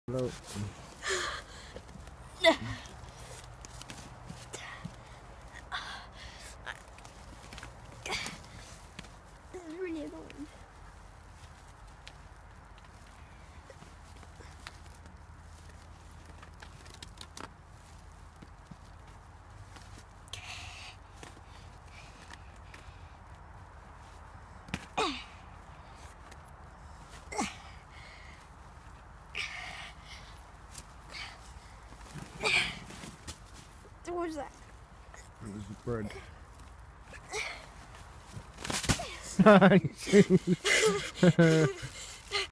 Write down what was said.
Hello. This is really annoying. What was that? It was a bird.